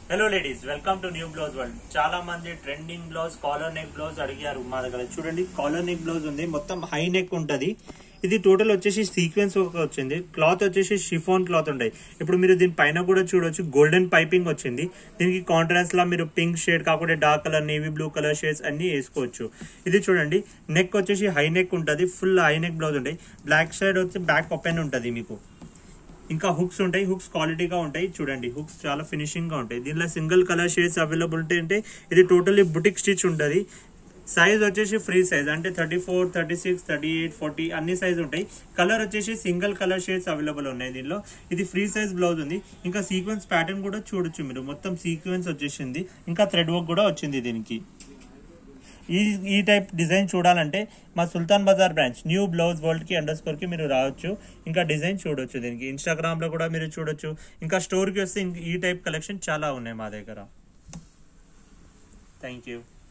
Hello ladies, welcome to new blouse world. చాలా మంది trending blouse, collar neck blouse అడిగారు మా దగ్గర. చూడండి, కాలర్ నెక్ బ్లౌజ్ ఉంది, మొత్తం హై నెక్ ఉంటది. ఇది టోటల్ వచ్చేసి సీక్వెన్స్ వచ్చింది. క్లాత్ వచ్చేసి షిఫాన్ క్లాత్ ఉంటాయి. ఇప్పుడు మీరు దీని పైన కూడా చూడొచ్చు, గోల్డెన్ పైపింగ్ వచ్చింది. దీనికి కాంట్రాస్ట్ లా మీరు పింక్ షేడ్ కాకుండా dark colour, navy blue colour shades అన్ని వేసుకోవచ్చు. ఇది చూడండి, నెక్ వచ్చేసి హై నెక్ ఉంటది, ఫుల్ హై నెక్ బ్లౌజ్ ఉంటాయి. బ్లాక్ సైడ్ వచ్చి బ్యాక్ ఓపెన్ ఉంటది మీకు. ఇంకా హుక్స్ ఉంటాయి, హుక్స్ క్వాలిటీగా ఉంటాయి. చూడండి, హుక్స్ చాలా ఫినిషింగ్ గా ఉంటాయి. దీనిలో సింగిల్ కలర్ షేడ్స్ అవైలబిలిటీ అంటే ఇది టోటల్లీ బుటిక్ స్టిచ్ ఉంటుంది. సైజ్ వచ్చేసి ఫ్రీ సైజ్, అంటే 34, 36, 38, 40 అన్ని సైజ్ ఉంటాయి. కలర్ వచ్చేసి సింగిల్ కలర్ షేడ్స్ అవైలబుల్ ఉన్నాయి దీనిలో. ఇది ఫ్రీ సైజ్ బ్లౌజ్ ఉంది. ఇంకా సీక్వెన్స్ ప్యాటర్న్ కూడా చూడొచ్చు మీరు, మొత్తం సీక్వెన్స్ వచ్చేసింది. ఇంకా థ్రెడ్ వర్క్ కూడా వచ్చింది దీనికి. ఈ టైప్ డిజైన్ చూడాలంటే మా Sultan Bazar branch new blouse world కి _ కి మీరు రావచ్చు. ఇంకా డిజైన్ చూడొచ్చు దీనికి. ఇన్స్టాగ్రామ్ లో కూడా మీరు చూడొచ్చు. ఇంకా స్టోర్ కి వస్తే ఈ టైప్ కలెక్షన్ చాలా ఉన్నాయి మా దగ్గర. Thank you.